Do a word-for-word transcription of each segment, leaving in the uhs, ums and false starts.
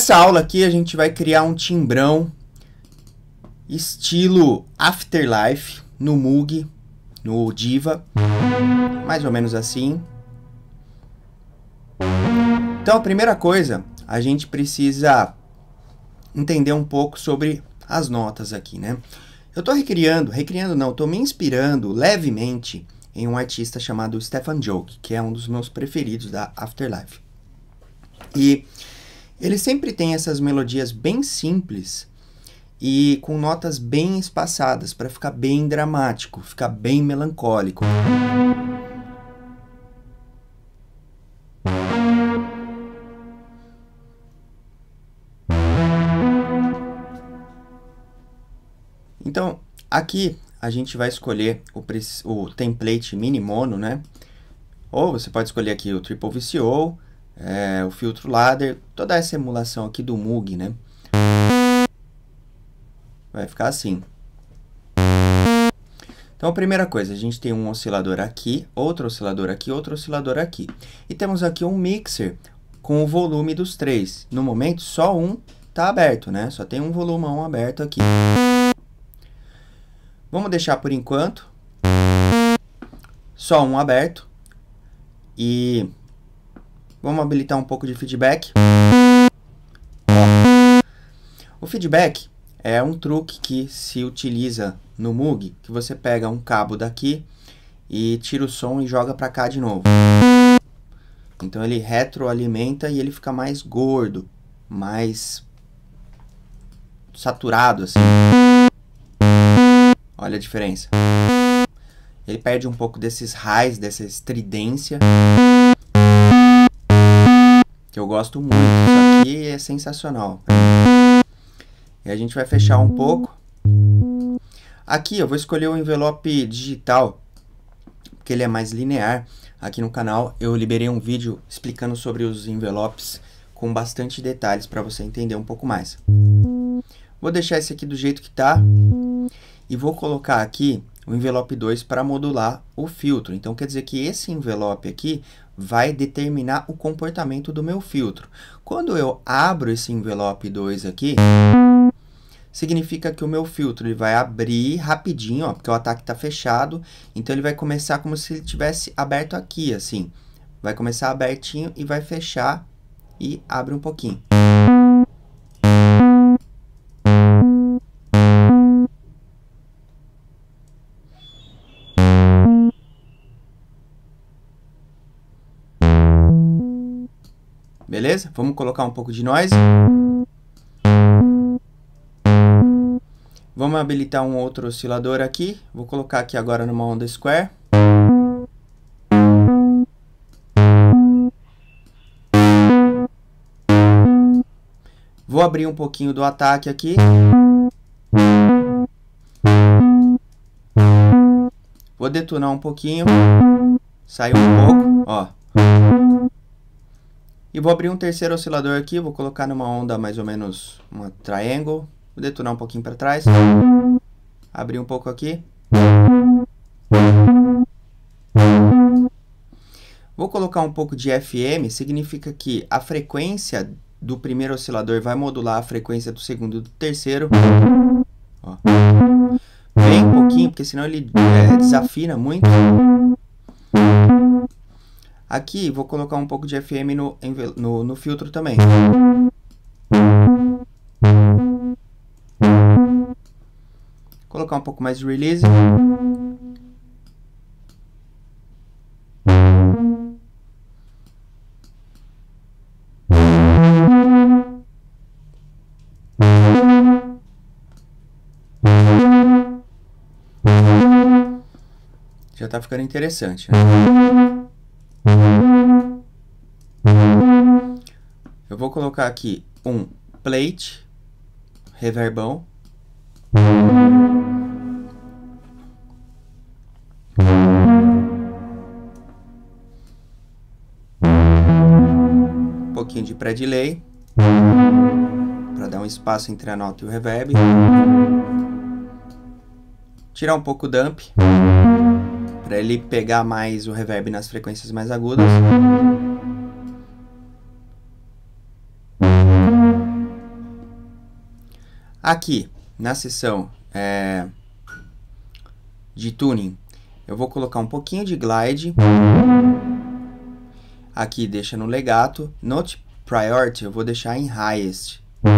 Nessa aula aqui a gente vai criar um timbrão estilo Afterlife no Moog, no Diva, mais ou menos assim. Então a primeira coisa, a gente precisa entender um pouco sobre as notas aqui, né? Eu tô recriando, recriando não, tô me inspirando levemente em um artista chamado Stefan Joch, que é um dos meus preferidos da Afterlife. E ele sempre tem essas melodias bem simples e com notas bem espaçadas, para ficar bem dramático, ficar bem melancólico. Então, aqui a gente vai escolher o, o template mini mono, né? Ou você pode escolher aqui o Triple V C O, é, o filtro ladder, toda essa emulação aqui do Moog, né? Vai ficar assim. Então, a primeira coisa, a gente tem um oscilador aqui, outro oscilador aqui, outro oscilador aqui. E temos aqui um mixer com o volume dos três. No momento, só um está aberto, né? Só tem um volumão aberto aqui. Vamos deixar por enquanto só um aberto. E vamos habilitar um pouco de feedback. Ó. O feedback é um truque que se utiliza no Moog, que você pega um cabo daqui e tira o som e joga para cá de novo. Então ele retroalimenta e ele fica mais gordo, mais saturado assim. Olha a diferença. Ele perde um pouco desses highs, dessa estridência, que eu gosto muito. Isso aqui é sensacional. E a gente vai fechar um pouco. Aqui eu vou escolher o envelope digital, porque ele é mais linear. Aqui no canal eu liberei um vídeo explicando sobre os envelopes com bastante detalhes para você entender um pouco mais. Vou deixar esse aqui do jeito que está e vou colocar aqui o envelope dois para modular o filtro. Então quer dizer que esse envelope aqui vai determinar o comportamento do meu filtro. Quando eu abro esse envelope dois aqui, significa que o meu filtro ele vai abrir rapidinho, ó, porque o ataque está fechado. Então ele vai começar como se ele tivesse aberto aqui, assim. Vai começar abertinho e vai fechar e abre um pouquinho. Beleza? Vamos colocar um pouco de noise. Vamos habilitar um outro oscilador aqui. Vou colocar aqui agora numa onda square. Vou abrir um pouquinho do ataque aqui. Vou detonar um pouquinho. Sair um pouco, ó. E vou abrir um terceiro oscilador aqui, vou colocar numa onda mais ou menos uma triangle. Vou detonar um pouquinho para trás. Abrir um pouco aqui. Vou colocar um pouco de F M, significa que a frequência do primeiro oscilador vai modular a frequência do segundo e do terceiro. Ó. Bem pouquinho, porque senão ele é, desafina muito. Aqui, vou colocar um pouco de F M no, no, no filtro também. Colocar um pouco mais de release. Já tá ficando interessante, né? Eu vou colocar aqui um plate, reverbão. Um pouquinho de pré-delay, para dar um espaço entre a nota e o reverb. Tirar um pouco o dump, para ele pegar mais o reverb nas frequências mais agudas. Aqui, na seção é, de tuning, eu vou colocar um pouquinho de glide. Aqui deixa no legato. Note priority eu vou deixar em highest.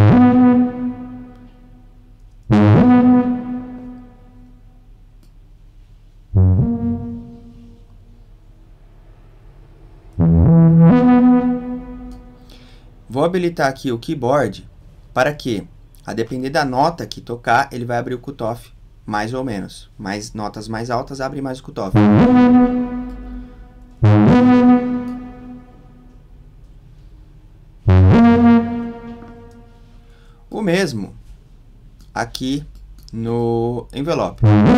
Vou habilitar aqui o keyboard para que, a depender da nota que tocar, ele vai abrir o cutoff mais ou menos. Mais notas mais altas abre mais o cutoff. O mesmo aqui no envelope.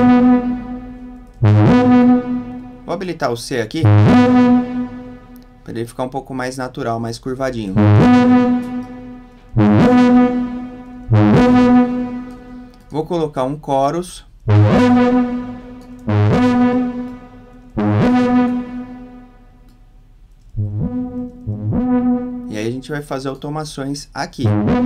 Vou habilitar o C aqui para ele ficar um pouco mais natural, mais curvadinho. Vou colocar um chorus. E aí a gente vai fazer automações aqui.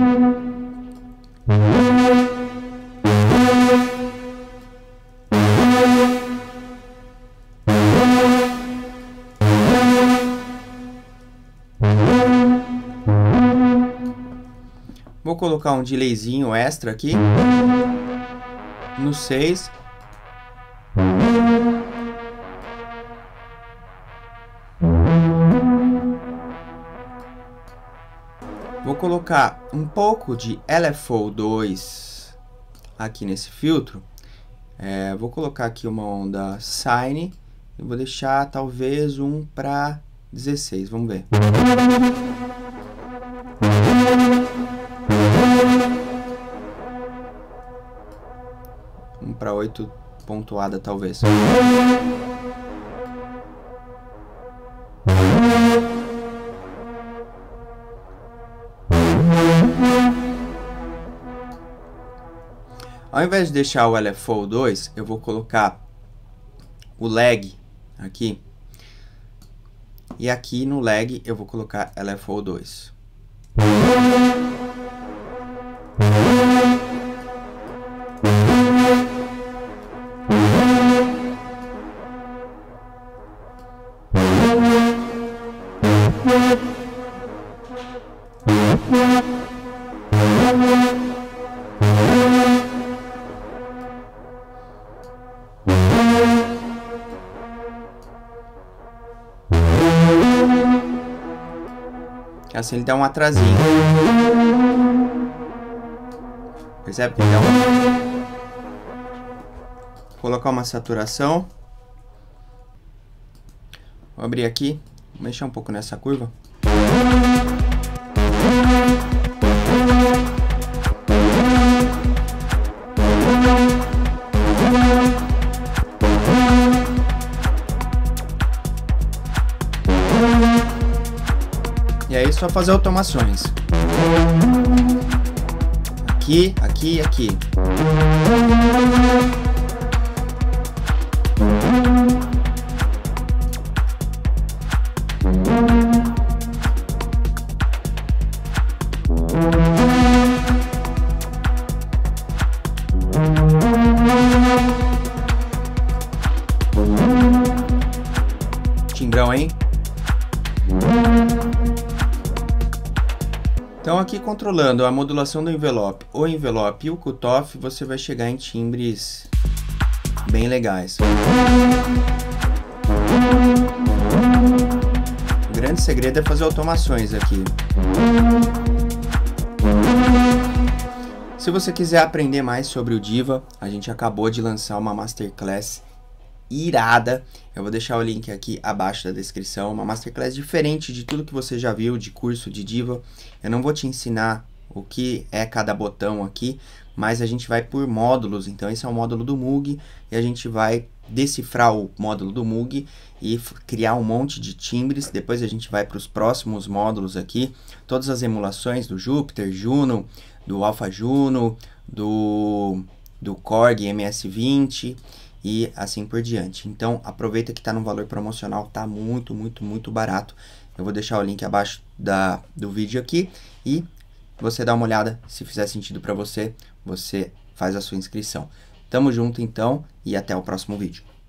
Vou colocar um delayzinho extra aqui no seis. Vou colocar um pouco de L F O dois aqui nesse filtro. É, vou colocar aqui uma onda sine e vou deixar talvez um para dezesseis. Vamos ver. Um para oito pontuada, talvez. Ao invés de deixar o L F O dois, eu vou colocar o lag aqui. E aqui no lag eu vou colocar L F O dois. Assim ele dá um atrasinho. Percebe que ele dá um... Vou colocar uma saturação. Vou abrir aqui, vou mexer um pouco nessa curva. E aí é só fazer automações. Aqui, aqui e aqui. Timbrão, hein? Então aqui controlando a modulação do envelope, o envelope e o cutoff, você vai chegar em timbres bem legais. O grande segredo é fazer automações aqui. Se você quiser aprender mais sobre o Diva, a gente acabou de lançar uma Masterclass irada. Eu vou deixar o link aqui abaixo da descrição. Uma Masterclass diferente de tudo que você já viu de curso de Diva. Eu não vou te ensinar o que é cada botão aqui, mas a gente vai por módulos. Então esse é o módulo do Moog e a gente vai decifrar o módulo do Moog e criar um monte de timbres. Depois a gente vai para os próximos módulos aqui, todas as emulações do Jupiter, Juno, do Alpha Juno, do, do Korg M S vinte e assim por diante. Então aproveita que está no valor promocional, tá muito, muito, muito barato. Eu vou deixar o link abaixo da, do vídeo aqui e você dá uma olhada, se fizer sentido para você, você faz a sua inscrição. Tamo junto então e até o próximo vídeo.